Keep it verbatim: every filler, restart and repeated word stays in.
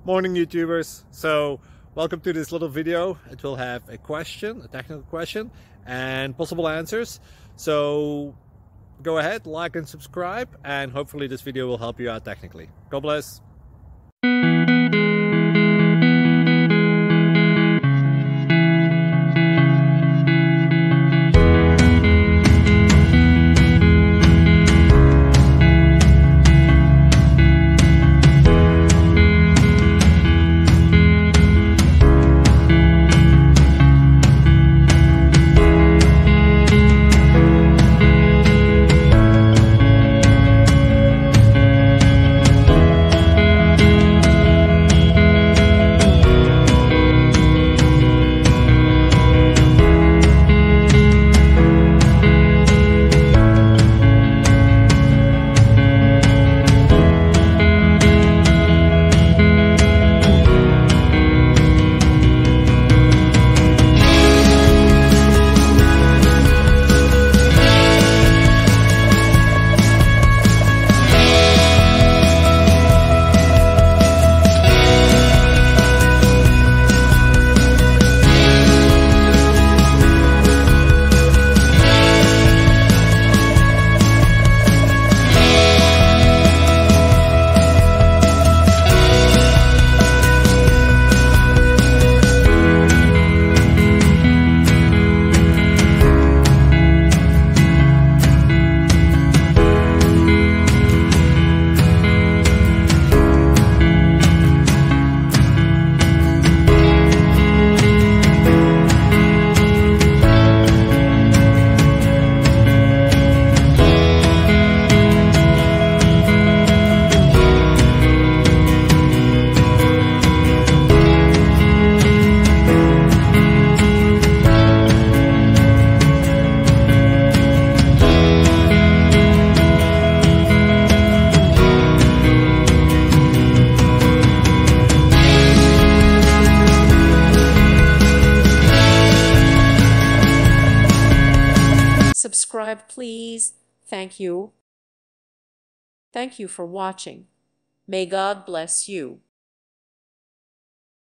Morning YouTubers. So welcome to this little video. It will have a question, a technical question, and possible answers. So go ahead, like and subscribe, and hopefully this video will help you out technically. God bless. Subscribe, please. Thank you. Thank you for watching. May God bless you.